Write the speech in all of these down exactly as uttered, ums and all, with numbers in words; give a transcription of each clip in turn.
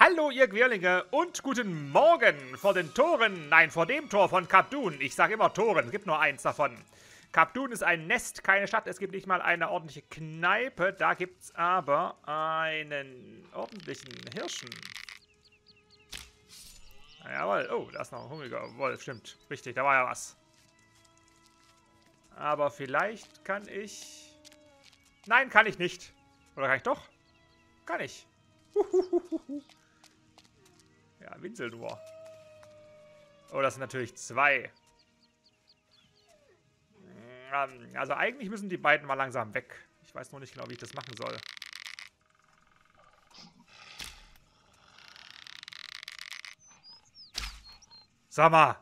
Hallo ihr Quirlinge und guten Morgen vor den Toren, nein, vor dem Tor von Kap Dun. Ich sage immer Toren, es gibt nur eins davon. Kap Dun ist ein Nest, keine Stadt, es gibt nicht mal eine ordentliche Kneipe. Da gibt es aber einen ordentlichen Hirschen. Jawohl, oh, da ist noch ein hungriger Wolf, stimmt, richtig, da war ja was. Aber vielleicht kann ich... Nein, kann ich nicht. Oder kann ich doch? Kann ich. Uhuhuhu. Ja, Winsel nur. Oh, das sind natürlich zwei. Also eigentlich müssen die beiden mal langsam weg. Ich weiß nur nicht genau, wie ich das machen soll. Sag mal.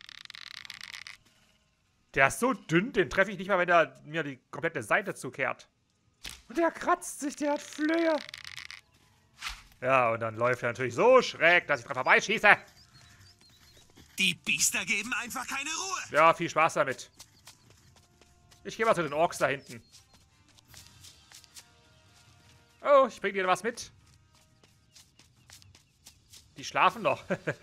Der ist so dünn, den treffe ich nicht mal, wenn er mir die komplette Seite zukehrt. Und der kratzt sich, der hat Flöhe. Ja, und dann läuft er natürlich so schräg, dass ich dran vorbeischieße. Die Biester geben einfach keine Ruhe. Ja, viel Spaß damit. Ich gehe mal zu den Orks da hinten. Oh, ich bringe dir was mit. Die schlafen noch.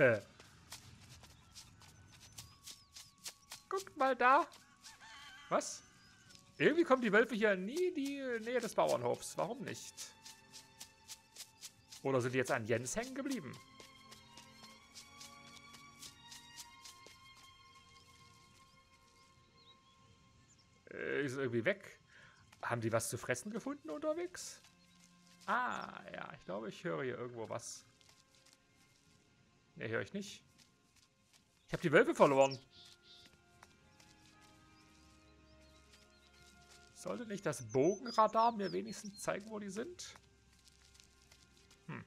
Guckt mal da. Was? Irgendwie kommen die Wölfe hier nie in die Nähe des Bauernhofs. Warum nicht? Oder sind die jetzt an Jens hängen geblieben? Äh, ist irgendwie weg. Haben die was zu fressen gefunden unterwegs? Ah, ja, ich glaube, ich höre hier irgendwo was. Ne, höre ich nicht. Ich habe die Wölfe verloren. Sollte nicht das Bogenradar mir wenigstens zeigen, wo die sind? Hm.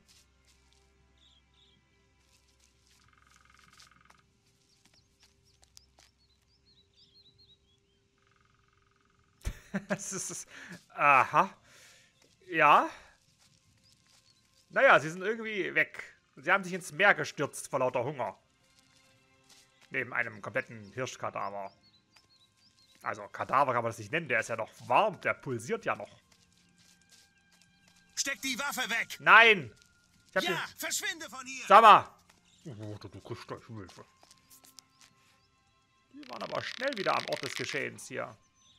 Das ist... Aha. Ja. Naja, sie sind irgendwie weg. Sie haben sich ins Meer gestürzt vor lauter Hunger. Neben einem kompletten Hirschkadaver. Also, Kadaver kann man das nicht nennen, der ist ja noch warm, der pulsiert ja noch. Steck die Waffe weg! Nein! Ich hab Ja, den... verschwinde von hier! Sag mal! Oh, du kriegst gleich Hilfe. Die waren aber schnell wieder am Ort des Geschehens hier.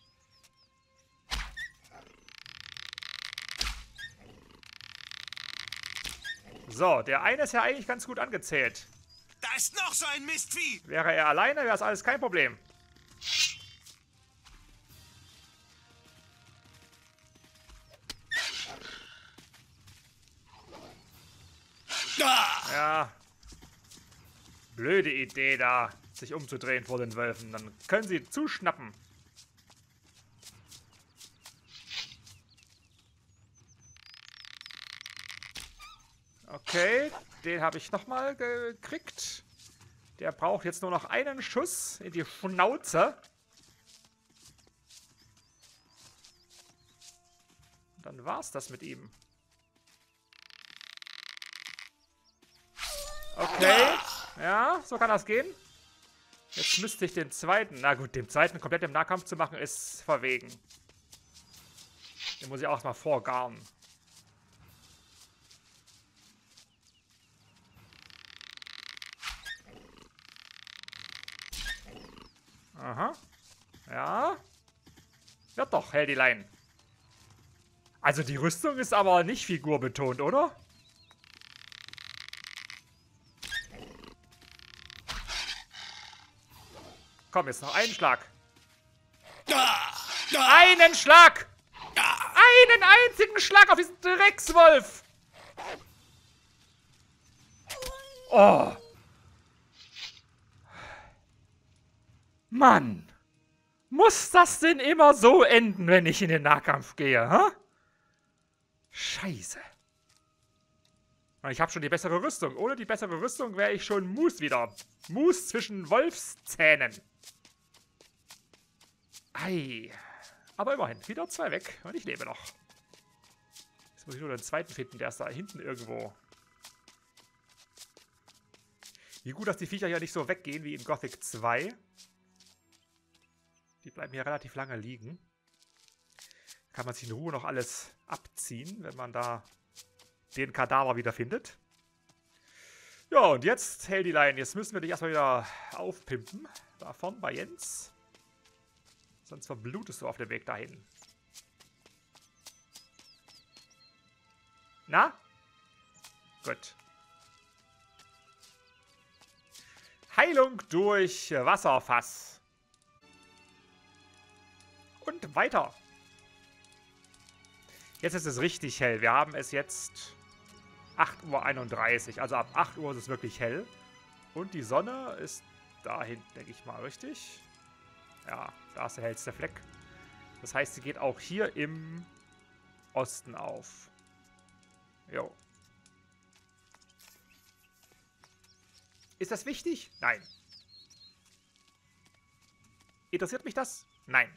So, der eine ist ja eigentlich ganz gut angezählt. Da ist noch so ein Mistvieh! Wäre er alleine, wäre es alles kein Problem. Ja. Blöde Idee da, sich umzudrehen vor den Wölfen. Dann können sie zuschnappen. Okay, den habe ich nochmal gekriegt. Der braucht jetzt nur noch einen Schuss in die Schnauze. Und dann war's das mit ihm. Okay, ja, so kann das gehen. Jetzt müsste ich den zweiten, na gut, den zweiten komplett im Nahkampf zu machen, ist verwegen. Den muss ich auch erstmal vorgaren. Aha. Ja. Ja doch, hält die Leine. Also die Rüstung ist aber nicht figurbetont, oder? Komm, jetzt noch einen Schlag. Einen Schlag! Einen einzigen Schlag auf diesen Dreckswolf! Oh! Mann! Muss das denn immer so enden, wenn ich in den Nahkampf gehe, hä? Scheiße. Ich habe schon die bessere Rüstung. Ohne die bessere Rüstung wäre ich schon Mus wieder. Mus zwischen Wolfszähnen. Ei. Aber immerhin, wieder zwei weg. Und ich lebe noch. Jetzt muss ich nur den zweiten finden. Der ist da hinten irgendwo. Wie gut, dass die Viecher hier nicht so weggehen wie in Gothic zwei. Die bleiben hier relativ lange liegen. Kann man sich in Ruhe noch alles abziehen, wenn man da den Kadaver wieder findet. Ja, und jetzt, Heldilein, jetzt müssen wir dich erstmal wieder aufpimpen. Da vorne bei Jens. Sonst verblutest du auf dem Weg dahin. Na? Gut. Heilung durch Wasserfass. Und weiter. Jetzt ist es richtig hell. Wir haben es jetzt acht Uhr einunddreißig. Also ab acht Uhr ist es wirklich hell. Und die Sonne ist da hinten, denke ich mal, richtig? Ja, da ist der hellste Fleck. Das heißt, sie geht auch hier im Osten auf. Jo. Ist das wichtig? Nein. Interessiert mich das? Nein.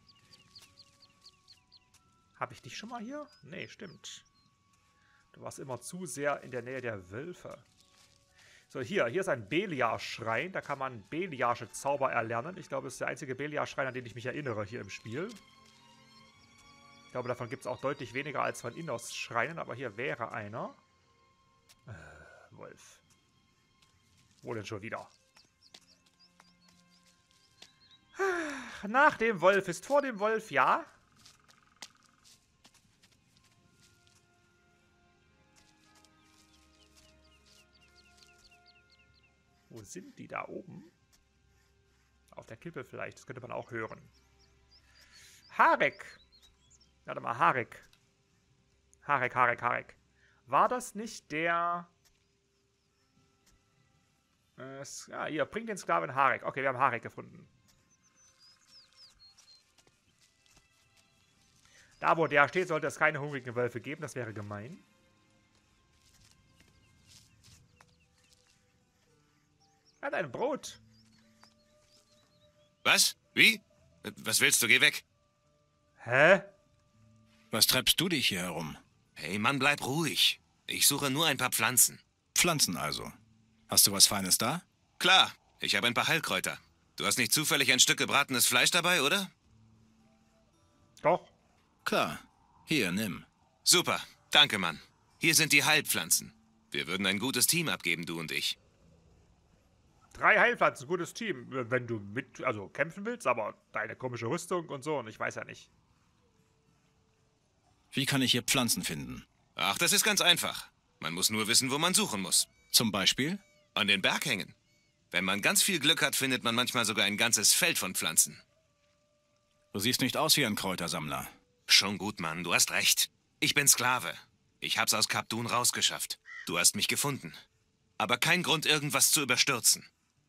Habe ich dich schon mal hier? Nee, stimmt. Du warst immer zu sehr in der Nähe der Wölfe. So, hier. Hier ist ein Beliar-Schrein. Da kann man Beliarsche Zauber erlernen. Ich glaube, das ist der einzige Beliar-Schrein, an den ich mich erinnere hier im Spiel. Ich glaube, davon gibt es auch deutlich weniger als von Innos-Schreinen. Aber hier wäre einer. Äh, Wolf. Wo denn schon wieder? Nach dem Wolf ist vor dem Wolf, ja. Wo sind die da oben? Auf der Klippe vielleicht, das könnte man auch hören. Harek. Warte mal, Harek. Harek, Harek, Harek. War das nicht der... Äh, ja, hier, bringt den Sklaven Harek. Okay, wir haben Harek gefunden. Da, wo der steht, sollte es keine hungrigen Wölfe geben. Das wäre gemein. Er hat ein Brot. Was? Wie? Was willst du? Geh weg. Hä? Was treibst du dich hier herum? Hey, Mann, bleib ruhig. Ich suche nur ein paar Pflanzen. Pflanzen also. Hast du was Feines da? Klar, ich habe ein paar Heilkräuter. Du hast nicht zufällig ein Stück gebratenes Fleisch dabei, oder? Doch. Klar. Hier, nimm. Super, danke, Mann. Hier sind die Heilpflanzen. Wir würden ein gutes Team abgeben, du und ich. Drei Heilpflanzen, gutes Team. Wenn du mit, also kämpfen willst, aber deine komische Rüstung und so, und ich weiß ja nicht. Wie kann ich hier Pflanzen finden? Ach, das ist ganz einfach. Man muss nur wissen, wo man suchen muss. Zum Beispiel? An den Berghängen. Wenn man ganz viel Glück hat, findet man manchmal sogar ein ganzes Feld von Pflanzen. Du siehst nicht aus wie ein Kräutersammler. Schon gut, Mann, du hast recht. Ich bin Sklave. Ich hab's aus Kap Dun rausgeschafft. Du hast mich gefunden. Aber kein Grund, irgendwas zu überstürzen.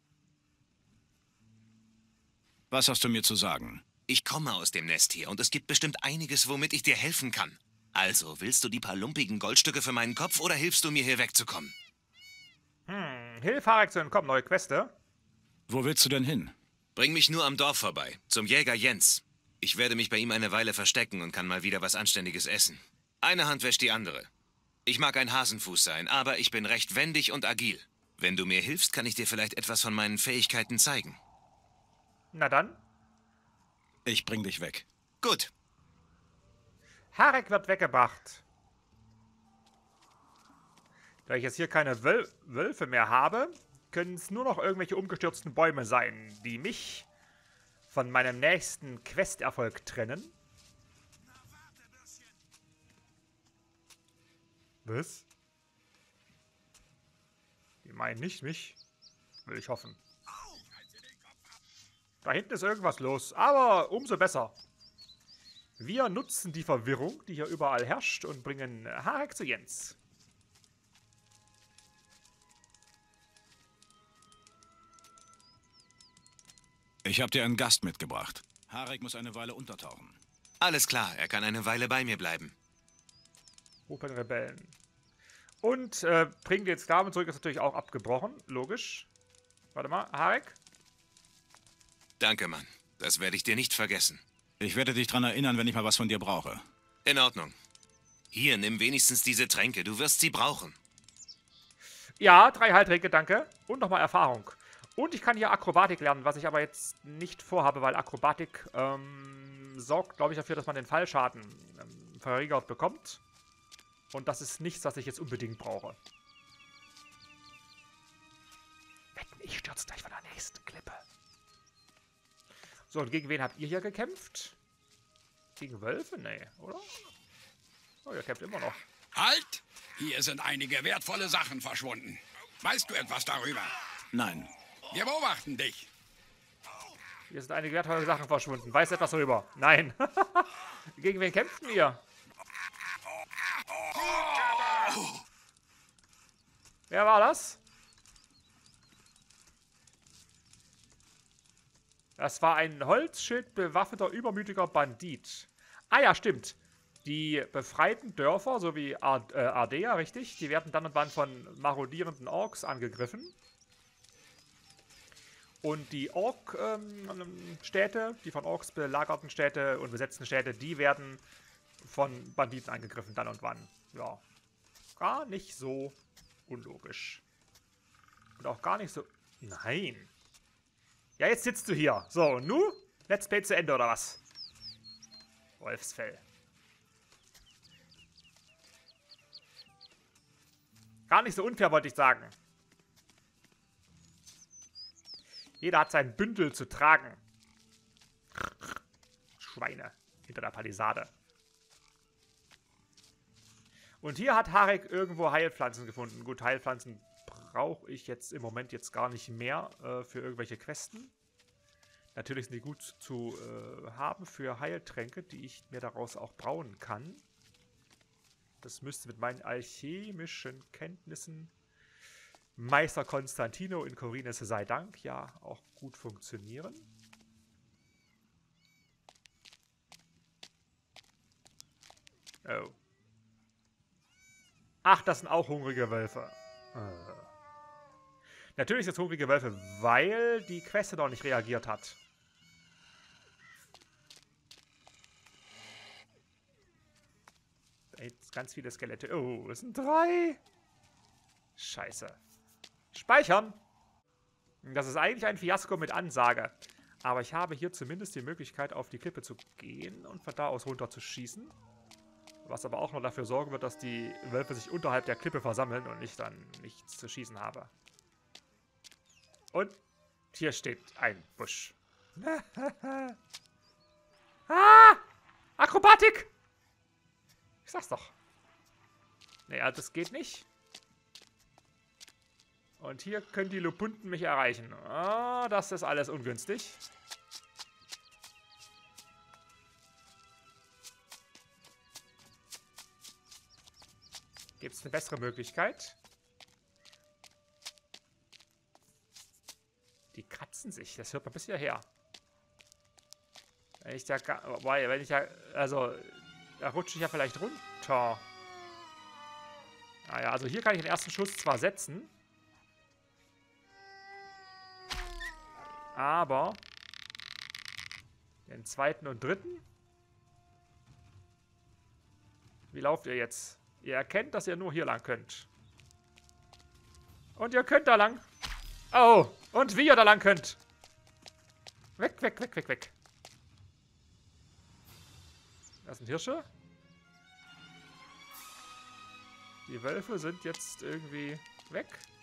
Was hast du mir zu sagen? Ich komme aus dem Nest hier und es gibt bestimmt einiges, womit ich dir helfen kann. Also, willst du die paar lumpigen Goldstücke für meinen Kopf oder hilfst du mir, hier wegzukommen? Hm, hilf Harek zu entkommen, neue Queste. Wo willst du denn hin? Bring mich nur am Dorf vorbei, zum Jäger Jens. Ich werde mich bei ihm eine Weile verstecken und kann mal wieder was Anständiges essen. Eine Hand wäscht die andere. Ich mag ein Hasenfuß sein, aber ich bin recht wendig und agil. Wenn du mir hilfst, kann ich dir vielleicht etwas von meinen Fähigkeiten zeigen. Na dann. Ich bring dich weg. Gut. Harek wird weggebracht. Da ich jetzt hier keine Wöl Wölfe mehr habe, können es nur noch irgendwelche umgestürzten Bäume sein, die mich von meinem nächsten Questerfolg trennen. Was? Die meinen nicht mich. Will ich hoffen. Da hinten ist irgendwas los, aber umso besser. Wir nutzen die Verwirrung, die hier überall herrscht, und bringen Harek zu Jens. Ich habe dir einen Gast mitgebracht. Harek muss eine Weile untertauchen. Alles klar, er kann eine Weile bei mir bleiben. Rufen Rebellen. Und äh, bringen den Sklaven zurück ist natürlich auch abgebrochen. Logisch. Warte mal, Harek? Danke, Mann. Das werde ich dir nicht vergessen. Ich werde dich daran erinnern, wenn ich mal was von dir brauche. In Ordnung. Hier, nimm wenigstens diese Tränke. Du wirst sie brauchen. Ja, drei Heiltränke, danke. Und nochmal Erfahrung. Und ich kann hier Akrobatik lernen, was ich aber jetzt nicht vorhabe, weil Akrobatik ähm, sorgt, glaube ich, dafür, dass man den Fallschaden ähm, verringert bekommt. Und das ist nichts, was ich jetzt unbedingt brauche. So, und gegen wen habt ihr hier gekämpft? Gegen Wölfe? Nee, oder? Oh, ihr kämpft immer noch. Halt! Hier sind einige wertvolle Sachen verschwunden. Weißt du etwas darüber? Nein. Wir beobachten dich. Hier sind einige wertvolle Sachen verschwunden. Weißt du etwas darüber? Nein. Gegen wen kämpften ihr? Wer war das? Das war ein holzschildbewaffneter, übermütiger Bandit. Ah ja, stimmt. Die befreiten Dörfer, so wie Ard äh, Ardea, richtig, die werden dann und wann von marodierenden Orks angegriffen. Und die Ork-Städte, ähm, die von Orks belagerten Städte und besetzten Städte, die werden von Banditen angegriffen, dann und wann. Ja, gar nicht so unlogisch. Und auch gar nicht so... Nein. Ja, jetzt sitzt du hier. So, und nu? Let's Play zu Ende, oder was? Wolfsfell. Gar nicht so unfair, wollte ich sagen. Jeder hat sein Bündel zu tragen. Schweine hinter der Palisade. Und hier hat Harek irgendwo Heilpflanzen gefunden. Gut, Heilpflanzen brauche ich jetzt im Moment jetzt gar nicht mehr äh, für irgendwelche Questen. Natürlich sind die gut zu äh, haben für Heiltränke, die ich mir daraus auch brauen kann. Das müsste mit meinen alchemischen Kenntnissen, Meister Konstantino in Khorinis sei Dank, ja auch gut funktionieren. Oh. Ach, das sind auch hungrige Wölfe. Äh. Natürlich sind es hungrige Wölfe, weil die Queste noch nicht reagiert hat. Da gibt es ganz viele Skelette. Oh, es sind drei. Scheiße. Speichern. Das ist eigentlich ein Fiasko mit Ansage. Aber ich habe hier zumindest die Möglichkeit, auf die Klippe zu gehen und von da aus runter zu schießen. Was aber auch noch dafür sorgen wird, dass die Wölfe sich unterhalb der Klippe versammeln und ich dann nichts zu schießen habe. Und hier steht ein Busch. Ah! Akrobatik! Ich sag's doch. Naja, das geht nicht. Und hier können die Lupunten mich erreichen. Ah, das ist alles ungünstig. Gibt es eine bessere Möglichkeit? Die kratzen sich. Das hört man bis hierher. Wenn ich da... Wobei, wenn ich da... Also, da rutsche ich ja vielleicht runter. Naja, also hier kann ich den ersten Schuss zwar setzen. Aber... Den zweiten und dritten... Wie lauft ihr jetzt? Ihr erkennt, dass ihr nur hier lang könnt. Und ihr könnt da lang. Oh, und wie ihr da lang könnt. Weg, weg, weg, weg, weg. Das sind Hirsche. Die Wölfe sind jetzt irgendwie weg.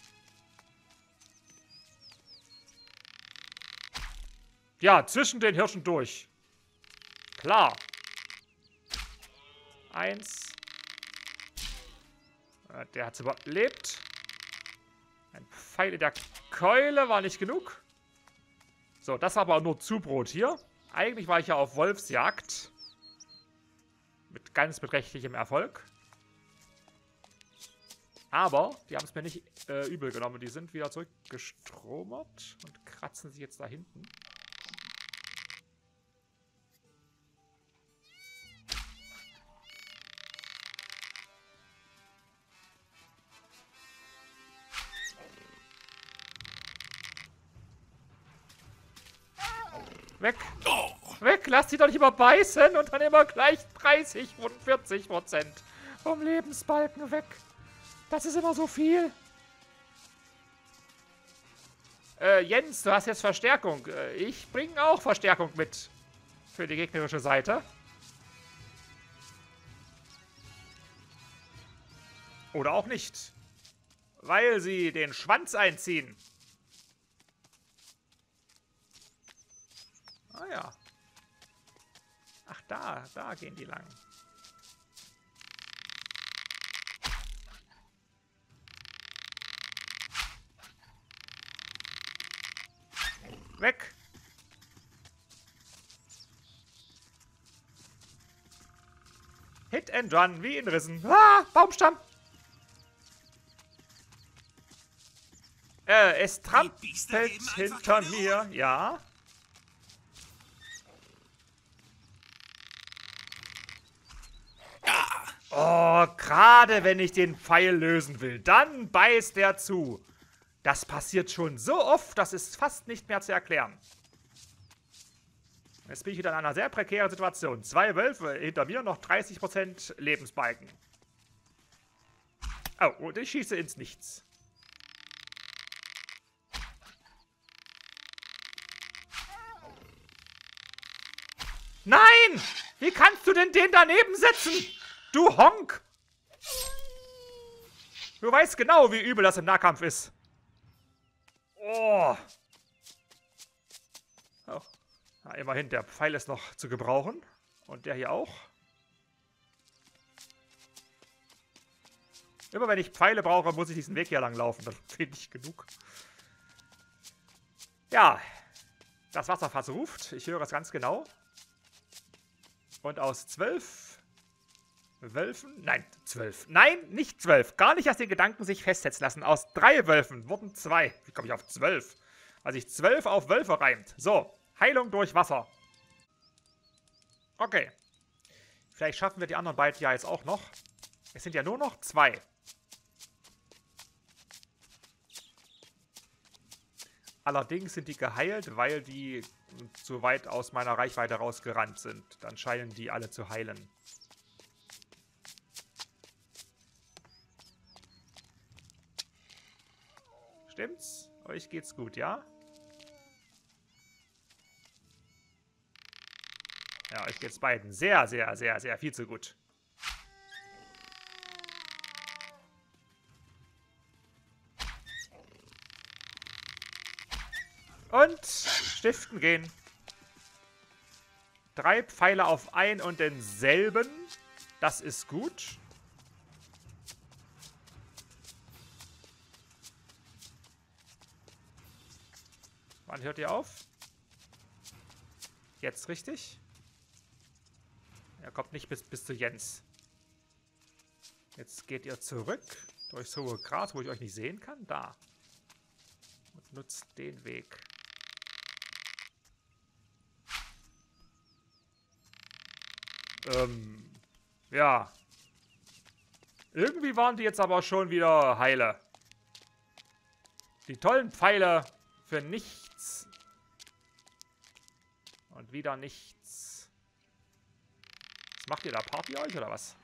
Ja, zwischen den Hirschen durch. Klar. Eins. Der hat es überlebt. Ein Pfeil in der Keule war nicht genug. So, das war aber nur Zubrot hier. Eigentlich war ich ja auf Wolfsjagd. Mit ganz beträchtlichem Erfolg. Aber die haben es mir nicht äh, übel genommen. Die sind wieder zurückgestromert und kratzen sich jetzt da hinten. Weg! Weg! Lass die doch nicht immer beißen und dann immer gleich dreißig und vierzig Prozent vom Lebensbalken weg. Das ist immer so viel. Äh, Jens, du hast jetzt Verstärkung. Äh, ich bringe auch Verstärkung mit. Für die gegnerische Seite. Oder auch nicht. Weil sie den Schwanz einziehen. Ah ja. Ach, da, da gehen die lang. Weg! Hit and Run, wie in Rissen. Ah, Baumstamm! Äh, es trampelt hinter mir. Ja. Oh, gerade wenn ich den Pfeil lösen will, dann beißt der zu. Das passiert schon so oft, das ist fast nicht mehr zu erklären. Jetzt bin ich wieder in einer sehr prekären Situation. Zwei Wölfe hinter mir, noch dreißig Prozent Lebensbalken. Oh, und ich schieße ins Nichts. Nein! Wie kannst du denn den daneben setzen? Du Honk! Du weißt genau, wie übel das im Nahkampf ist. Oh. Oh. Na, immerhin, der Pfeil ist noch zu gebrauchen. Und der hier auch. Immer wenn ich Pfeile brauche, muss ich diesen Weg hier lang laufen. Dann finde ich genug. Ja. Das Wasserfass ruft. Ich höre es ganz genau. Und aus zwölf Wölfen, nein, zwölf, nein, nicht zwölf, gar nicht aus den Gedanken sich festsetzen lassen. Aus drei Wölfen wurden zwei. Wie komme ich auf zwölf? Weil sich zwölf auf Wölfe reimt. So, Heilung durch Wasser. Okay. Vielleicht schaffen wir die anderen beiden ja jetzt auch noch. Es sind ja nur noch zwei. Allerdings sind die geheilt, weil die zu weit aus meiner Reichweite rausgerannt sind. Dann scheinen die alle zu heilen. Stimmt's? Euch geht's gut, ja? Ja, euch geht's beiden sehr, sehr, sehr, sehr viel zu gut. Und stiften gehen. Drei Pfeile auf ein und denselben. Das ist gut. Wann hört ihr auf? Jetzt richtig? Er kommt nicht bis, bis zu Jens. Jetzt geht ihr zurück durchs hohe Gras, wo ich euch nicht sehen kann. Da. Und nutzt den Weg. Ähm, ja. Irgendwie waren die jetzt aber schon wieder heile. Die tollen Pfeile für nichts. Und wieder nichts. Was macht ihr da? Party euch oder was?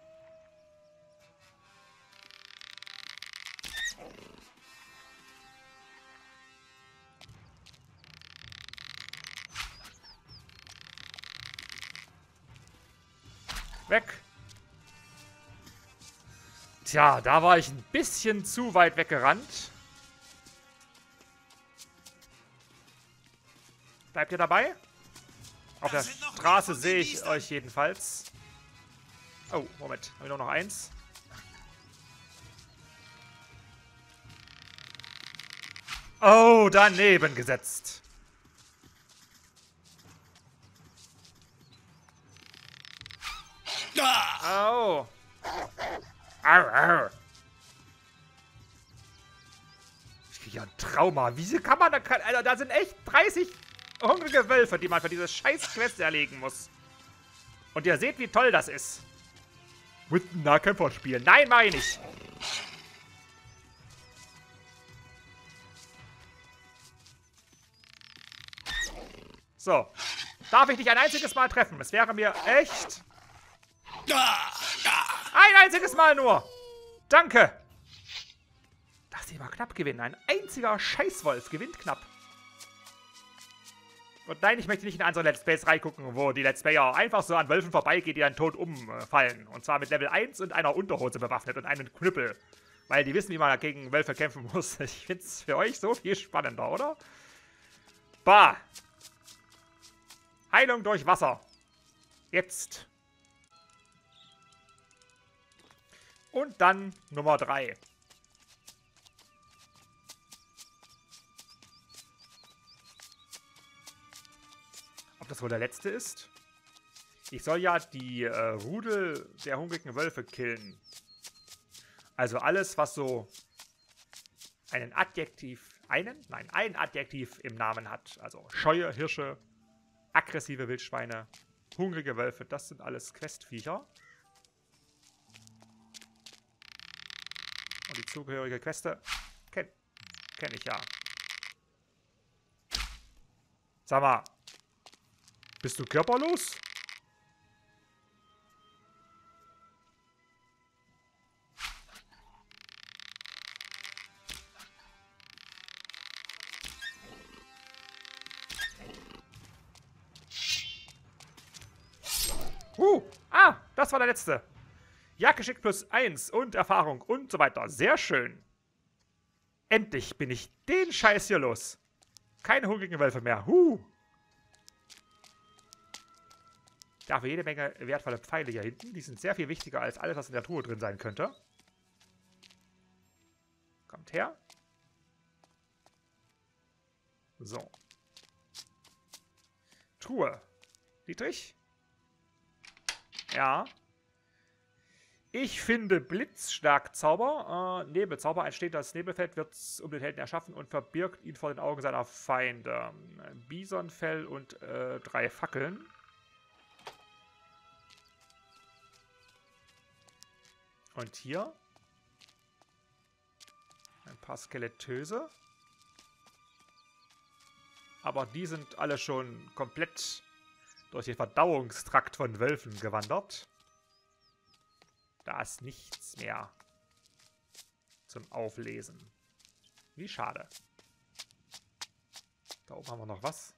Weg. Tja, da war ich ein bisschen zu weit weggerannt. Bleibt ihr dabei? Auf der Straße sehe ich euch jedenfalls. Oh, Moment. Habe ich nur noch eins? Oh, daneben gesetzt. Au. Au, au. Ich kriege ja ein Trauma. Wieso kann man da... Alter, da sind echt dreißig hungrige Wölfe, die man für diese scheiß Quest erlegen muss. Und ihr seht, wie toll das ist. Mit einem Nahkämpfer spielen. Nein, mach ich nicht. So. Darf ich dich ein einziges Mal treffen? Es wäre mir echt... Ein einziges Mal nur. Danke. Dass die mal knapp gewinnen. Ein einziger Scheißwolf gewinnt knapp. Und nein, ich möchte nicht in andere Let's Plays reingucken, wo die Let's Player einfach so an Wölfen vorbeigeht, die dann tot umfallen. Und zwar mit Level eins und einer Unterhose bewaffnet und einem Knüppel. Weil die wissen, wie man gegen Wölfe kämpfen muss. Ich finde es für euch so viel spannender, oder? Bah. Heilung durch Wasser. Jetzt. Und dann Nummer drei. Ob das wohl der letzte ist? Ich soll ja die äh, Rudel der hungrigen Wölfe killen. Also alles, was so einen Adjektiv, einen? Nein, ein Adjektiv im Namen hat. Also scheue Hirsche, aggressive Wildschweine, hungrige Wölfe, das sind alles Questviecher. Und die zugehörige Queste kenne kenn ich ja. Sag mal, bist du körperlos? Uh, ah, das war der letzte. Jagdgeschick plus eins und Erfahrung und so weiter. Sehr schön. Endlich bin ich den Scheiß hier los. Keine hungrigen Wölfe mehr. Huh. Dafür jede Menge wertvolle Pfeile hier hinten. Die sind sehr viel wichtiger als alles, was in der Truhe drin sein könnte. Kommt her. So. Truhe. Dietrich? Ja. Ich finde Blitzschlagzauber. Äh, Nebelzauber. Ein stehendes Nebelfeld wird um den Helden erschaffen und verbirgt ihn vor den Augen seiner Feinde. Bisonfell und äh, drei Fackeln. Und hier ein paar Skelettöse. Aber die sind alle schon komplett durch den Verdauungstrakt von Wölfen gewandert. Da ist nichts mehr zum Auflesen. Wie schade. Da oben haben wir noch was.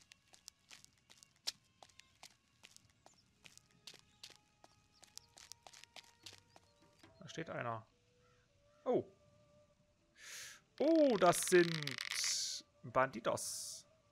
Da steht einer. Oh. Oh, das sind Banditos.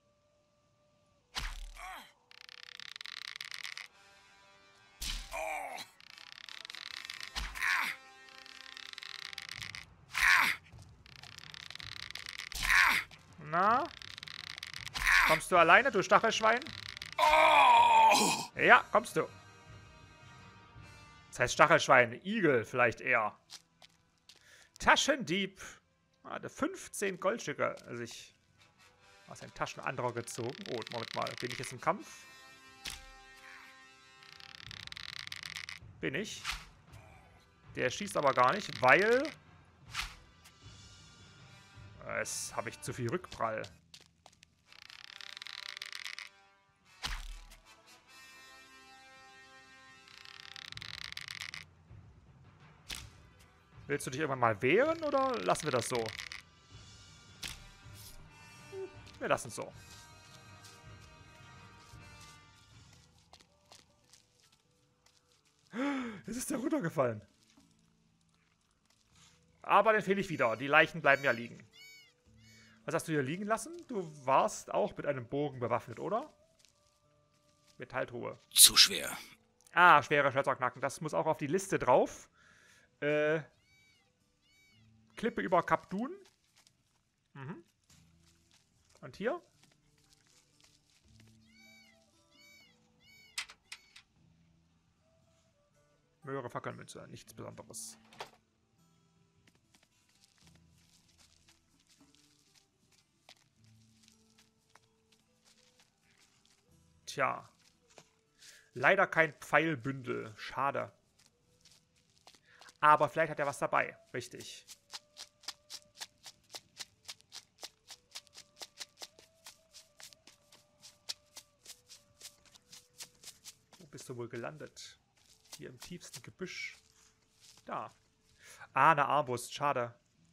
Na? Kommst du alleine, du Stachelschwein? Ja, kommst du. Das heißt Stachelschwein, Igel vielleicht eher. Taschendieb. Hatte fünfzehn Goldstücke sich aus den Taschen anderer gezogen. Oh, Moment mal. Bin ich jetzt im Kampf? Bin ich. Der schießt aber gar nicht, weil... Es habe ich zu viel Rückprall. Willst du dich irgendwann mal wehren oder lassen wir das so? Wir lassen es so. Jetzt ist der runtergefallen. Aber den fehle ich wieder. Die Leichen bleiben ja liegen. Was hast du hier liegen lassen? Du warst auch mit einem Bogen bewaffnet, oder? Metalltruhe. Zu schwer. Ah, schwere Schwerterknacken. Das muss auch auf die Liste drauf. Äh... Klippe über Kapdun. Mhm. Und hier? Möhre Fackelmünze. Nichts Besonderes. Tja. Leider kein Pfeilbündel. Schade. Aber vielleicht hat er was dabei. Richtig. Wo bist du wohl gelandet? Hier im tiefsten Gebüsch. Da. Ah, eine Armbrust. Schade.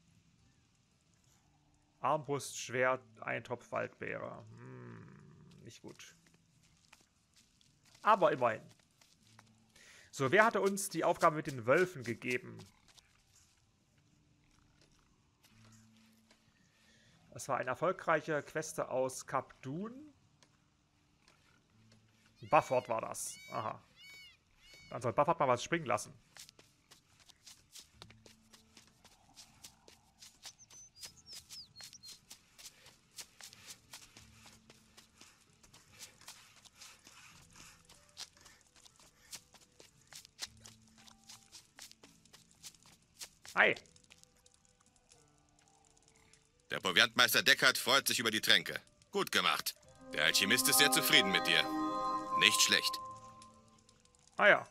Armbrust, Schwert, Eintopf, Waldbeere. Hm, nicht gut. Aber immerhin. So, wer hatte uns die Aufgabe mit den Wölfen gegeben? Das war eine erfolgreiche Queste aus Kapdun. Bufford war das. Aha. Dann soll Bufford mal was springen lassen. Hi. Der Proviantmeister Deckard freut sich über die Tränke. Gut gemacht. Der Alchemist ist sehr zufrieden mit dir. Nicht schlecht. Ah ja.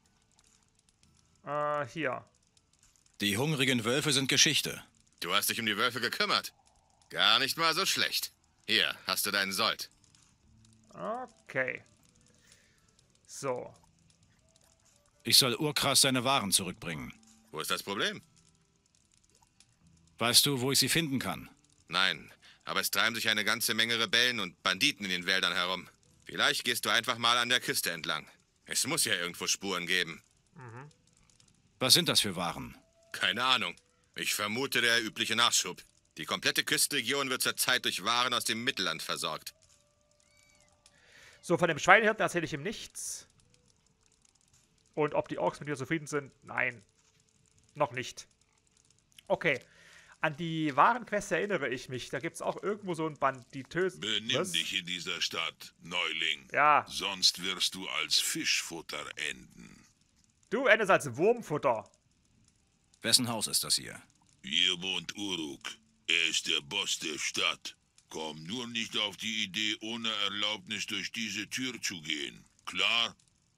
Äh, hier. Die hungrigen Wölfe sind Geschichte. Du hast dich um die Wölfe gekümmert. Gar nicht mal so schlecht. Hier, hast du deinen Sold. Okay. So. Ich soll Urkrass seine Waren zurückbringen. Wo ist das Problem? Weißt du, wo ich sie finden kann? Nein, aber es treiben sich eine ganze Menge Rebellen und Banditen in den Wäldern herum. Vielleicht gehst du einfach mal an der Küste entlang. Es muss ja irgendwo Spuren geben. Mhm. Was sind das für Waren? Keine Ahnung. Ich vermute der übliche Nachschub. Die komplette Küstenregion wird zurzeit durch Waren aus dem Mittelland versorgt. So, von dem Schweinehirten erzähle ich ihm nichts. Und ob die Orks mit mir zufrieden sind? Nein. Noch nicht. Okay. An die Warenquests erinnere ich mich. Da gibt es auch irgendwo so ein banditösen... Benimm Was? dich in dieser Stadt, Neuling. Ja. Sonst wirst du als Fischfutter enden. Du endest als Wurmfutter. Wessen Haus ist das hier? Hier wohnt Uruk. Er ist der Boss der Stadt. Komm nur nicht auf die Idee, ohne Erlaubnis durch diese Tür zu gehen. Klar?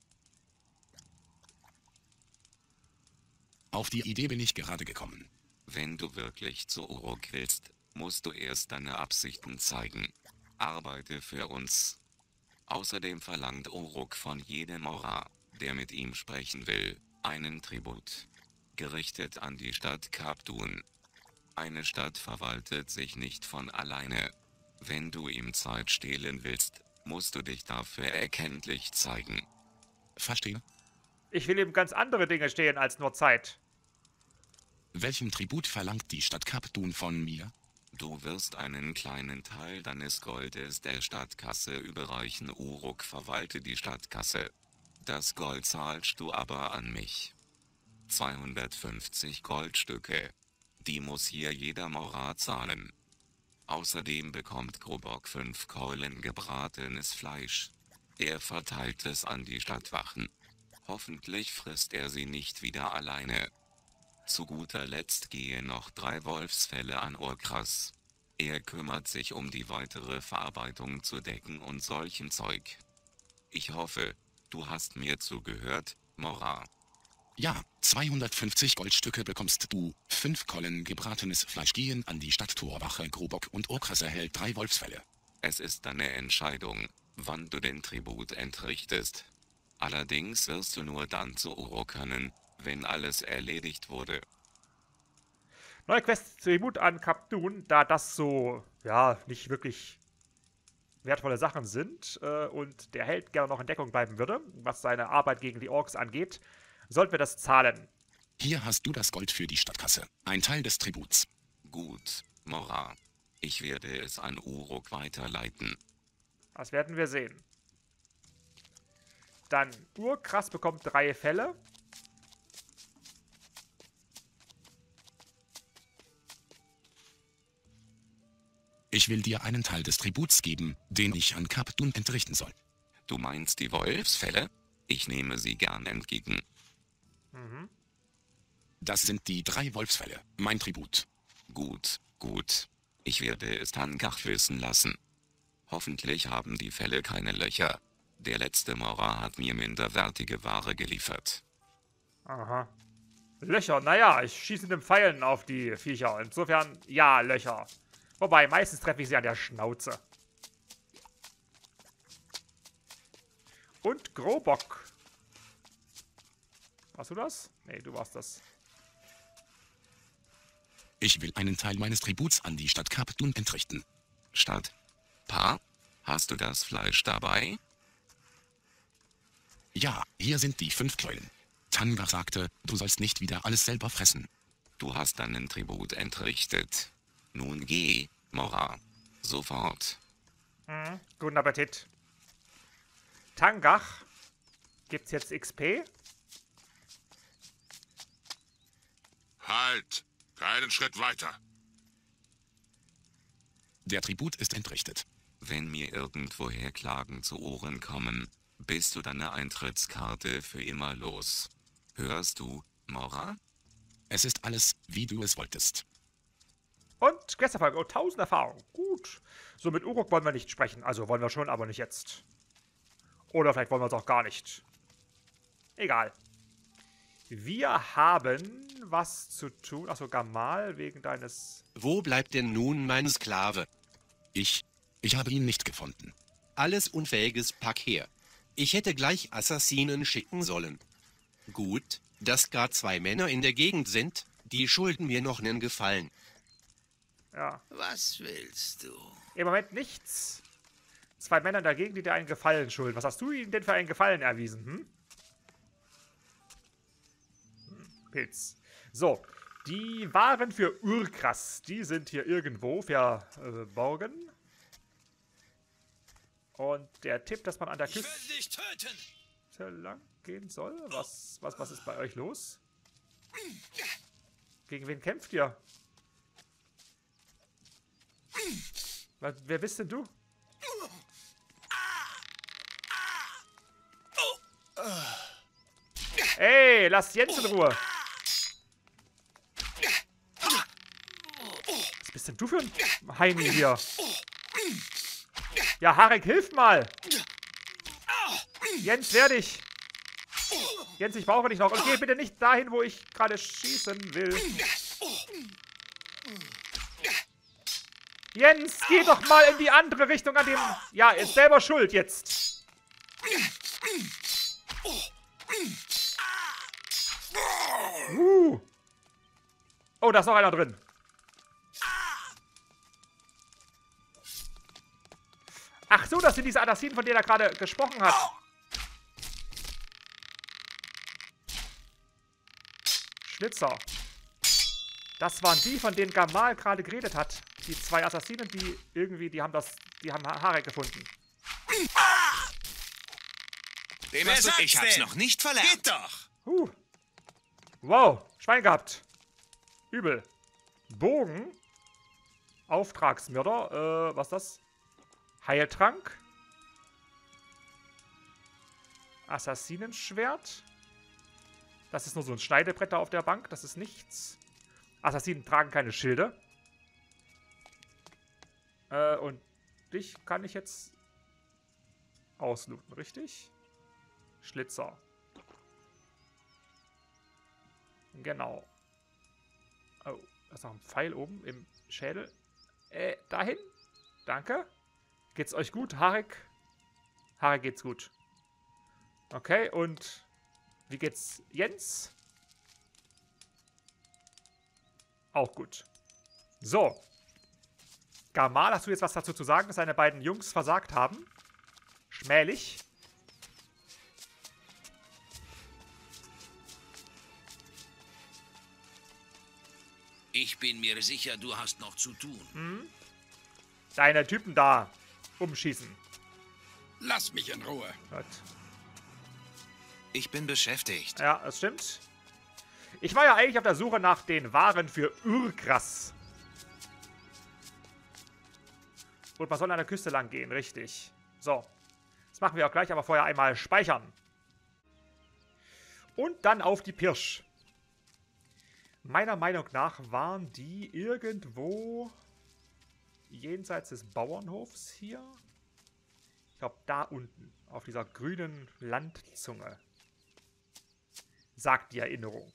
Auf die Idee bin ich gerade gekommen. Wenn du wirklich zu Uruk willst, musst du erst deine Absichten zeigen. Arbeite für uns. Außerdem verlangt Uruk von jedem Morar, der mit ihm sprechen will, einen Tribut. Gerichtet an die Stadt Kap-Dun. Eine Stadt verwaltet sich nicht von alleine. Wenn du ihm Zeit stehlen willst, musst du dich dafür erkenntlich zeigen. Verstehe. Ich will ihm ganz andere Dinge stehen als nur Zeit. Welchen Tribut verlangt die Stadt Kap-Dun von mir? Du wirst einen kleinen Teil deines Goldes der Stadtkasse überreichen. Uruk verwalte die Stadtkasse. Das Gold zahlst du aber an mich. zweihundertfünfzig Goldstücke. Die muss hier jeder Morar zahlen. Außerdem bekommt Grobok fünf Keulen gebratenes Fleisch. Er verteilt es an die Stadtwachen. Hoffentlich frisst er sie nicht wieder alleine. Zu guter Letzt gehe noch drei Wolfsfelle an Urkrass. Er kümmert sich um die weitere Verarbeitung zu Decken und solchem Zeug. Ich hoffe, du hast mir zugehört, Morar. Ja, zweihundertfünfzig Goldstücke bekommst du. Fünf Kollen gebratenes Fleisch gehen an die Stadttorwache Grobok und Urkrass erhält drei Wolfsfelle. Es ist deine Entscheidung, wann du den Tribut entrichtest. Allerdings wirst du nur dann zu Uruk können, wenn alles erledigt wurde. Neue Quest Tribut an Kap-Dun, da das so, ja, nicht wirklich wertvolle Sachen sind äh, und der Held gerne noch in Deckung bleiben würde, was seine Arbeit gegen die Orks angeht, sollten wir das zahlen. Hier hast du das Gold für die Stadtkasse. Ein Teil des Tributs. Gut, Morar. Ich werde es an Uruk weiterleiten. Das werden wir sehen. Dann Urkrass bekommt drei Fälle. Ich will dir einen Teil des Tributs geben, den ich an Kap-Dun entrichten soll. Du meinst die Wolfsfelle? Ich nehme sie gern entgegen. Mhm. Das sind die drei Wolfsfelle, mein Tribut. Gut, gut. Ich werde es Tankach wissen lassen. Hoffentlich haben die Fälle keine Löcher. Der letzte Morar hat mir minderwertige Ware geliefert. Aha. Löcher, naja, ich schieße mit den Pfeilen auf die Viecher. Insofern, ja, Löcher. Wobei, meistens treffe ich sie an der Schnauze. Und Grobok. Warst du das? Nee, du warst das. Ich will einen Teil meines Tributs an die Stadt Kap-Dun entrichten. Stadt? Pa? Hast du das Fleisch dabei? Ja, hier sind die fünf Keulen. Tangach sagte, du sollst nicht wieder alles selber fressen. Du hast deinen Tribut entrichtet. Nun geh, Morar. Sofort. Mhm. Guten Appetit. Tangach. Gibt's jetzt X P? Halt! Keinen Schritt weiter. Der Tribut ist entrichtet. Wenn mir irgendwoher Klagen zu Ohren kommen, bist du deine Eintrittskarte für immer los. Hörst du, Mora? Es ist alles, wie du es wolltest. Und Questerfolge. Oh, tausend Erfahrung. Gut. So, mit Uruk wollen wir nicht sprechen. Also wollen wir schon, aber nicht jetzt. Oder vielleicht wollen wir es auch gar nicht. Egal. Wir haben was zu tun. Achso, Gamal, wegen deines... Wo bleibt denn nun mein Sklave? Ich, ich habe ihn nicht gefunden. Alles Unfähiges pack her. Ich hätte gleich Assassinen schicken sollen. Gut, dass gar zwei Männer in der Gegend sind, die schulden mir noch nen Gefallen. Ja. Was willst du? Im Moment nichts. Zwei Männer dagegen, die dir einen Gefallen schulden. Was hast du ihnen denn für einen Gefallen erwiesen, hm? hm Pilz. So, die Waren für Urkras, die sind hier irgendwo verborgen. Und der Tipp, dass man an der Küste dich töten! lang gehen soll. Was, was, was ist bei euch los? Gegen wen kämpft ihr? Was, wer bist denn du? Ey, lasst Jens in Ruhe. Was bist denn du für ein Heini hier? Ja, Harek, hilf mal. Jens, wehr dich. Jens, ich brauche dich noch. Und geh bitte nicht dahin, wo ich gerade schießen will. Jens, geh doch mal in die andere Richtung an dem... Ja, ist selber schuld jetzt. Uh. Oh, da ist noch einer drin. Ach so, das sind diese Assassinen, von denen er gerade gesprochen hat. Schlitzer. Das waren die, von denen Gamal gerade geredet hat. Die zwei Assassinen, die irgendwie, die haben das, die haben Harek gefunden. Wem hast du? Ich hab's noch nicht verlernt. Geht doch! Huh. Wow, Schwein gehabt. Übel. Bogen. Auftragsmörder. Äh, was ist das? Heiltrank. Assassinenschwert. Das ist nur so ein Schneidebretter auf der Bank. Das ist nichts. Assassinen tragen keine Schilde. Äh, und dich kann ich jetzt auslooten, richtig? Schlitzer. Genau. Oh, da ist noch ein Pfeil oben im Schädel. Äh, dahin. Danke. Geht's euch gut, Harek? Harek geht's gut. Okay, und wie geht's Jens? Auch gut. So. Gamal, hast du jetzt was dazu zu sagen, dass seine beiden Jungs versagt haben? Schmählich. Ich bin mir sicher, du hast noch zu tun. Hm? Deine Typen da umschießen. Lass mich in Ruhe. Gut. Ich bin beschäftigt. Ja, das stimmt. Ich war ja eigentlich auf der Suche nach den Waren für Urkras. Und man soll an der Küste lang gehen, richtig. So. Das machen wir auch gleich, aber vorher einmal speichern. Und dann auf die Pirsch. Meiner Meinung nach waren die irgendwo jenseits des Bauernhofs hier. Ich glaube, da unten, auf dieser grünen Landzunge. Sagt die Erinnerung.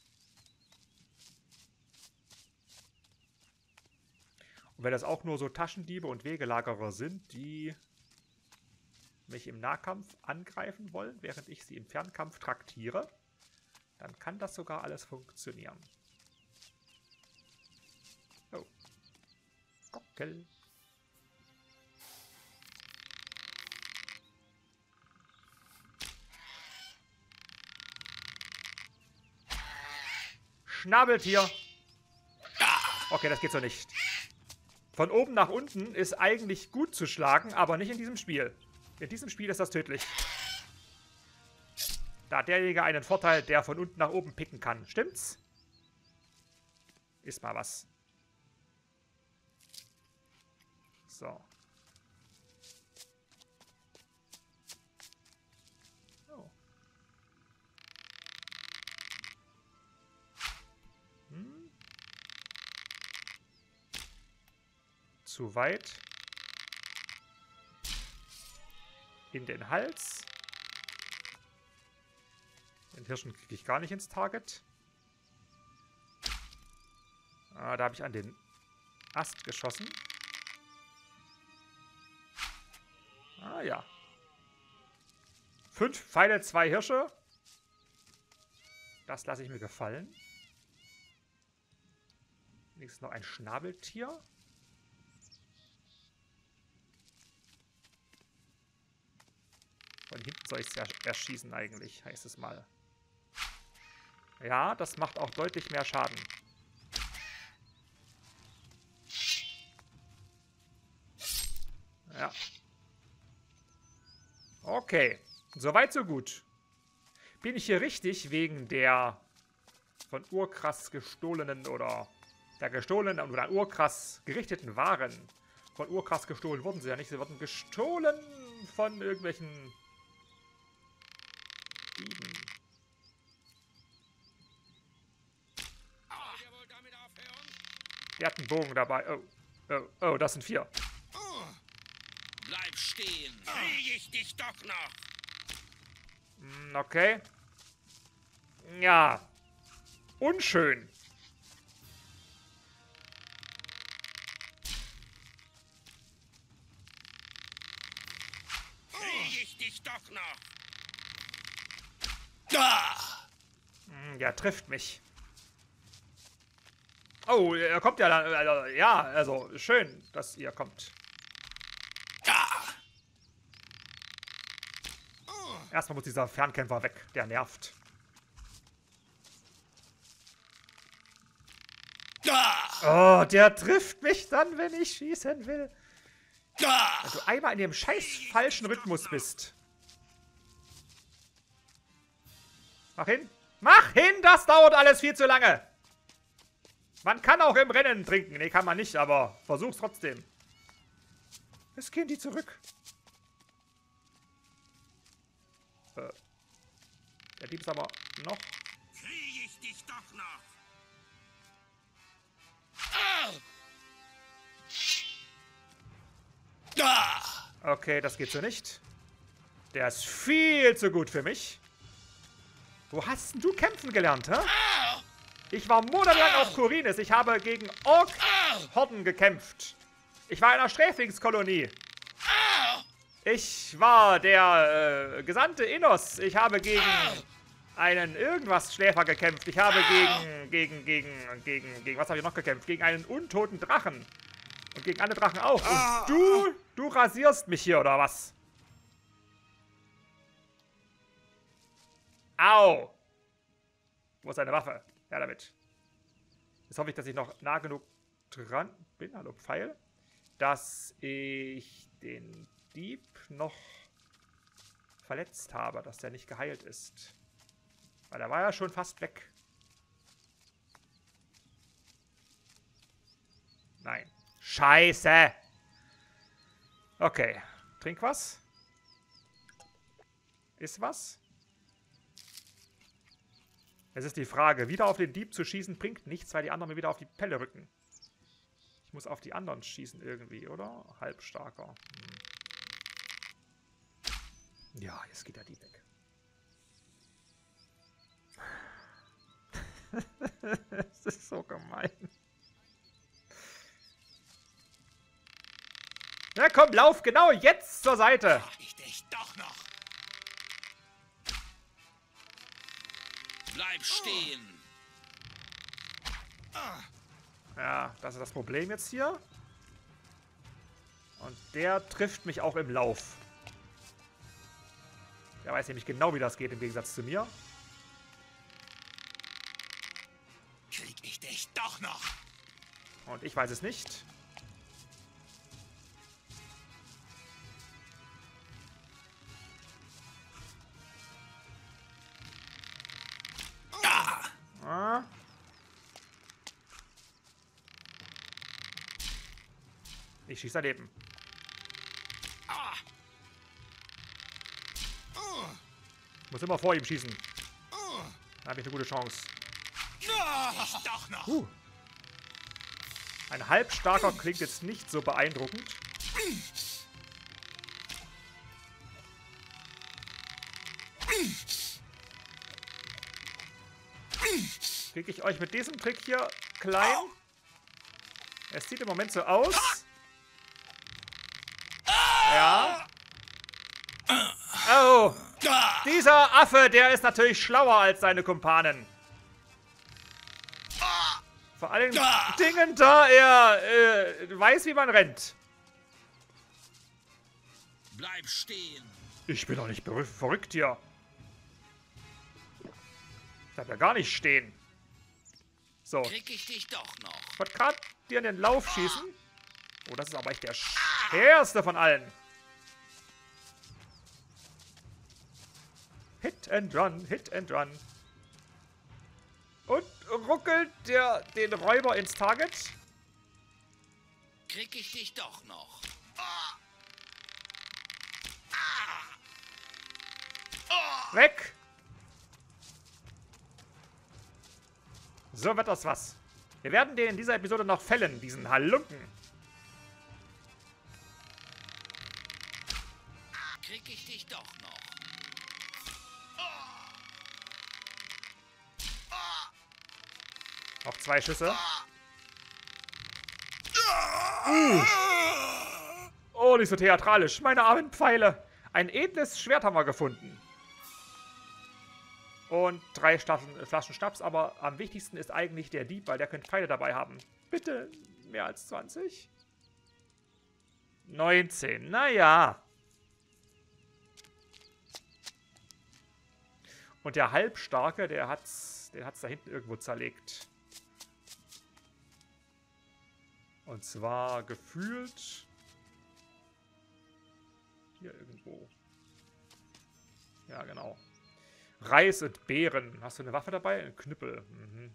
Und wenn das auch nur so Taschendiebe und Wegelagerer sind, die mich im Nahkampf angreifen wollen, während ich sie im Fernkampf traktiere, dann kann das sogar alles funktionieren. Oh. Gockel. Schnabeltier. Okay, das geht so nicht. Von oben nach unten ist eigentlich gut zu schlagen, aber nicht in diesem Spiel. In diesem Spiel ist das tödlich. Da hat derjenige einen Vorteil, der von unten nach oben picken kann. Stimmt's? Ist mal was. So. Oh. Hm. Zu weit. In den Hals. Den Hirschen kriege ich gar nicht ins Target. Ah, da habe ich an den Ast geschossen. Ah ja. Fünf Pfeile, zwei Hirsche. Das lasse ich mir gefallen. Nächstes noch ein Schnabeltier. Von hinten soll ich es ja erschießen eigentlich, heißt es mal. Ja, das macht auch deutlich mehr Schaden. Ja. Okay. Soweit, so gut. Bin ich hier richtig wegen der von Urkrass gestohlenen oder der gestohlenen oder an Urkrass gerichteten Waren? Von Urkrass gestohlen wurden sie ja nicht. Sie wurden gestohlen von irgendwelchen Dieben. Der hat einen Bogen dabei. Oh, oh, oh, das sind vier. Oh, bleib stehen. Krieg ich dich doch noch. Mm, okay. Ja. Unschön. Krieg ich dich doch noch. Ah. Mm, der trifft mich. Oh, er kommt ja dann. Also, ja, also schön, dass ihr kommt. Erstmal muss dieser Fernkämpfer weg. Der nervt. Oh, der trifft mich dann, wenn ich schießen will. Wenn du einmal in dem scheiß falschen Rhythmus bist. Mach hin. Mach hin, das dauert alles viel zu lange. Man kann auch im Rennen trinken. Nee, kann man nicht, aber versuch's trotzdem. Es gehen die zurück. Äh. Der Dieb ist aber noch. Krieg ich dich doch noch. Okay, das geht so nicht. Der ist viel zu gut für mich. Wo hast denn du kämpfen gelernt, hä? Ich war monatelang auf Khorinis. Ich habe gegen Ork-Horden gekämpft. Ich war in einer Sträflingskolonie. Ich war der äh, Gesandte Innos. Ich habe gegen einen irgendwas Schläfer gekämpft. Ich habe gegen, gegen, gegen, gegen, gegen, was habe ich noch gekämpft? Gegen einen untoten Drachen. Und gegen alle Drachen auch. Und du, du rasierst mich hier, oder was? Au. Wo ist deine Waffe? Ja, damit. Jetzt hoffe ich, dass ich noch nah genug dran bin. Hallo, Pfeil. Dass ich den Dieb noch verletzt habe, dass der nicht geheilt ist. Weil der war ja schon fast weg. Nein. Scheiße! Okay. Trink was. Ist was? Es ist die Frage, wieder auf den Dieb zu schießen bringt nichts, weil die anderen mir wieder auf die Pelle rücken. Ich muss auf die anderen schießen irgendwie, oder? Halbstarker. Hm. Ja, jetzt geht der Dieb weg. Das ist so gemein. Na komm, lauf genau jetzt zur Seite. Krieg ich dich doch noch. Bleib stehen. Ja, das ist das Problem jetzt hier. Und der trifft mich auch im Lauf. Der weiß nämlich genau, wie das geht, im Gegensatz zu mir. Krieg ich dich doch noch. Und ich weiß es nicht. Ich schieße daneben. Ich muss immer vor ihm schießen. Da habe ich eine gute Chance. Doch noch. Uh. Ein halbstarker klingt jetzt nicht so beeindruckend. Kriege ich euch mit diesem Trick hier klein? Es sieht im Moment so aus. Ja. Oh. Dieser Affe, der ist natürlich schlauer als seine Kumpanen. Vor allen Dingen, da er äh, weiß, wie man rennt. Bleib stehen. Ich bin doch nicht verrückt hier. Ich bleib ja gar nicht stehen. So. Krieg ich dich doch noch. Ich wollte gerade dir in den Lauf schießen. Oh, das ist aber echt der schwerste von allen. Hit and run, hit and run. Und ruckelt der den Räuber ins Target. Krieg ich dich doch noch. Weg. So wird das was. Wir werden den in dieser Episode noch fällen, diesen Halunken. Krieg ich dich doch noch. Noch zwei Schüsse. Uh. Oh, nicht so theatralisch. Meine armen Pfeile. Ein edles Schwert haben wir gefunden. Und drei Flaschen, Flaschen Schnaps. Aber am wichtigsten ist eigentlich der Dieb, weil der könnte Pfeile dabei haben. Bitte mehr als zwanzig? neunzehn. Naja. Und der Halbstarke, der hat's, den hat's da hinten irgendwo zerlegt. Und zwar gefühlt hier irgendwo. Ja, genau. Reis und Beeren. Hast du eine Waffe dabei? Ein Knüppel. Mhm.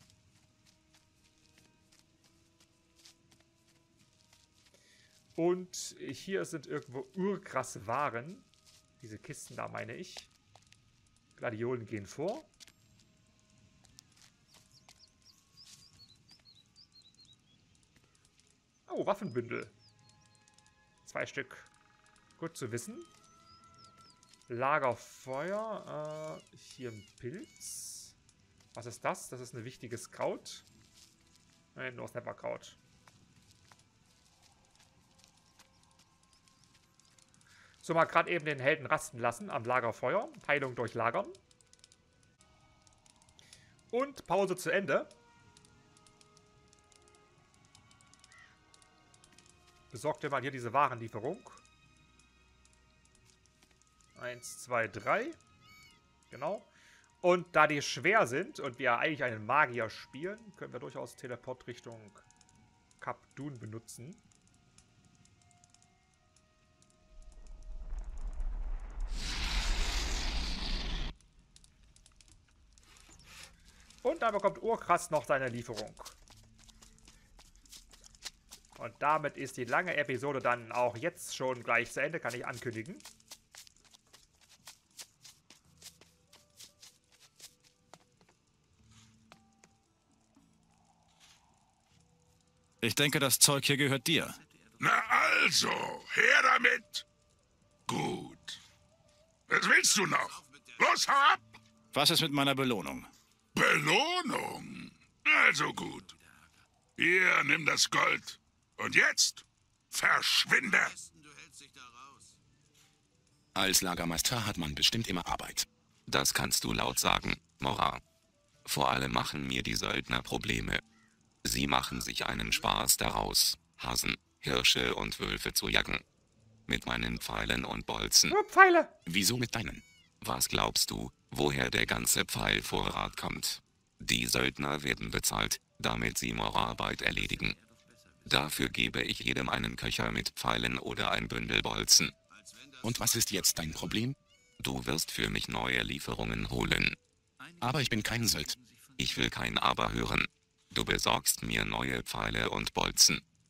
Und hier sind irgendwo urkrasse Waren. Diese Kisten da, meine ich. Gladiolen gehen vor. Oh, Waffenbündel. Zwei Stück. Gut zu wissen. Lagerfeuer. Äh, hier ein Pilz. Was ist das? Das ist ein wichtiges Kraut. Nein, nur Snapperkraut. So, mal gerade eben den Helden rasten lassen am Lagerfeuer. Heilung durch Lagern. Und Pause zu Ende. Besorgt ihr mal hier diese Warenlieferung. Eins, zwei, drei. Genau. Und da die schwer sind und wir eigentlich einen Magier spielen, können wir durchaus Teleport Richtung Kap Dun benutzen. Und dann bekommt Urkrass noch seine Lieferung. Und damit ist die lange Episode dann auch jetzt schon gleich zu Ende, kann ich ankündigen. Ich denke, das Zeug hier gehört dir. Na also, her damit. Gut. Was willst du noch? Los, hau ab! Was ist mit meiner Belohnung? Belohnung? Also gut. Hier, nimm das Gold. Und jetzt verschwinde! Als Lagermeister hat man bestimmt immer Arbeit. Das kannst du laut sagen, Mora. Vor allem machen mir die Söldner Probleme. Sie machen sich einen Spaß daraus, Hasen, Hirsche und Wölfe zu jagen. Mit meinen Pfeilen und Bolzen. Nur Pfeile! Wieso mit deinen? Was glaubst du, woher der ganze Pfeilvorrat kommt? Die Söldner werden bezahlt, damit sie Morarbeit erledigen. Dafür gebe ich jedem einen Köcher mit Pfeilen oder ein Bündel Bolzen. Und was ist jetzt dein Problem? Du wirst für mich neue Lieferungen holen. Aber ich bin kein Söld. Ich will kein Aber hören. Du besorgst mir neue Pfeile und Bolzen.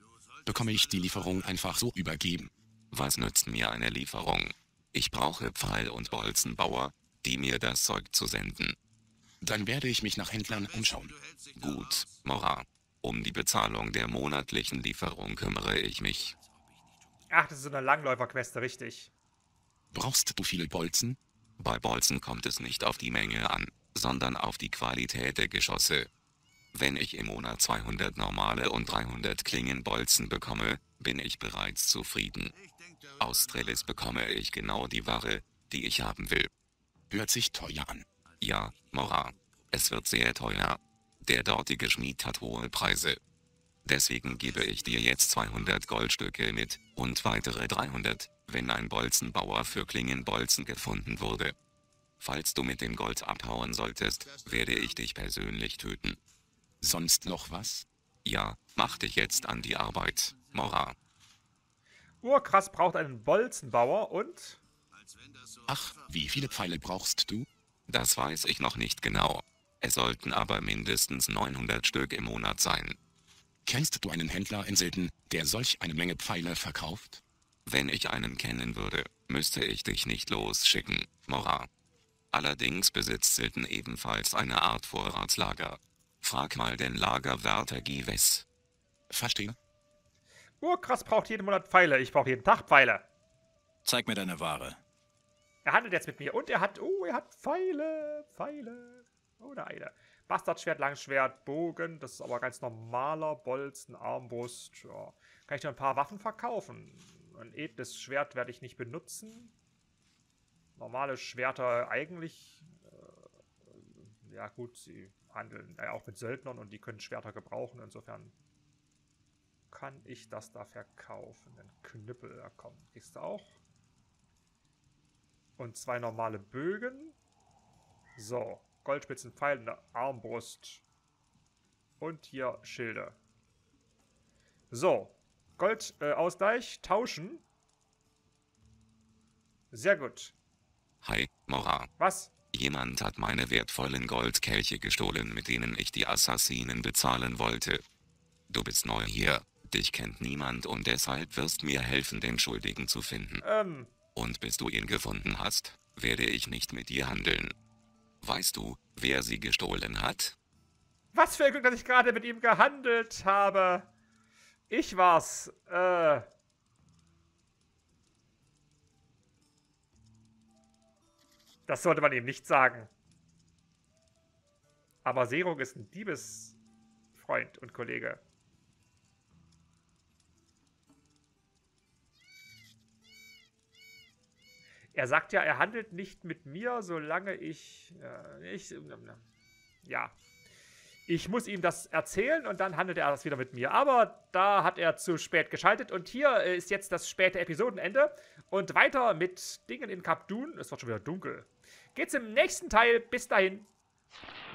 bekomme ich die Lieferung einfach so übergeben. Was nützt mir eine Lieferung? Ich brauche Pfeil- und Bolzenbauer, die mir das Zeug zu senden. Dann werde ich mich nach Händlern umschauen. Gut, Mora. Um die Bezahlung der monatlichen Lieferung kümmere ich mich. Ach, das ist so eine Langläufer-Queste, richtig. Brauchst du viele Bolzen? Bei Bolzen kommt es nicht auf die Menge an, sondern auf die Qualität der Geschosse. Wenn ich im Monat zweihundert normale und dreihundert Klingenbolzen bekomme, bin ich bereits zufrieden. Aus Strelitz bekomme ich genau die Ware, die ich haben will. Hört sich teuer an. Ja, Mora. Es wird sehr teuer. Der dortige Schmied hat hohe Preise. Deswegen gebe ich dir jetzt zweihundert Goldstücke mit und weitere dreihundert, wenn ein Bolzenbauer für Klingenbolzen gefunden wurde. Falls du mit dem Gold abhauen solltest, werde ich dich persönlich töten. Sonst noch was? Ja, mach dich jetzt an die Arbeit, Mora. Urkrass braucht einen Bolzenbauer und... Ach, wie viele Pfeile brauchst du? Das weiß ich noch nicht genau. Es sollten aber mindestens neunhundert Stück im Monat sein. Kennst du einen Händler in Silden, der solch eine Menge Pfeile verkauft? Wenn ich einen kennen würde, müsste ich dich nicht losschicken, Mora. Allerdings besitzt Silden ebenfalls eine Art Vorratslager. Frag mal den Lagerwärter Gives. Verstehe. Urkrass braucht jeden Monat Pfeile. Ich brauche jeden Tag Pfeile. Zeig mir deine Ware. Er handelt jetzt mit mir und er hat... Oh, er hat Pfeile. Pfeile. Oh, da eine. Bastardschwert, Langschwert, Bogen. Das ist aber ganz normaler Bolzen, Armbrust. Ja. Kann ich noch ein paar Waffen verkaufen. Ein edles Schwert werde ich nicht benutzen. Normale Schwerter eigentlich... Äh, ja gut, sie handeln äh, auch mit Söldnern und die können Schwerter gebrauchen. Insofern kann ich das da verkaufen. Ein Knüppel, ja komm, kriegst du auch. Und zwei normale Bögen. So, Goldspitzen, Pfeil, eine Armbrust. Und hier Schilde. So, Goldausgleich, äh, tauschen. Sehr gut. Hi, Mora. Was? Jemand hat meine wertvollen Goldkelche gestohlen, mit denen ich die Assassinen bezahlen wollte. Du bist neu hier, dich kennt niemand und deshalb wirst mir helfen, den Schuldigen zu finden. Ähm. Und bis du ihn gefunden hast, werde ich nicht mit dir handeln. Weißt du, wer sie gestohlen hat? Was für ein Glück, dass ich gerade mit ihm gehandelt habe. Ich war's. Äh. Das sollte man ihm nicht sagen. Aber Serung ist ein Diebesfreund und Kollege. Er sagt ja, er handelt nicht mit mir, solange ich... Äh, ich ja. Ich muss ihm das erzählen und dann handelt er das wieder mit mir. Aber da hat er zu spät geschaltet. Und hier ist jetzt das späte Episodenende. Und weiter mit Dingen in Kap Dun. Es wird schon wieder dunkel. Geht's im nächsten Teil. Bis dahin.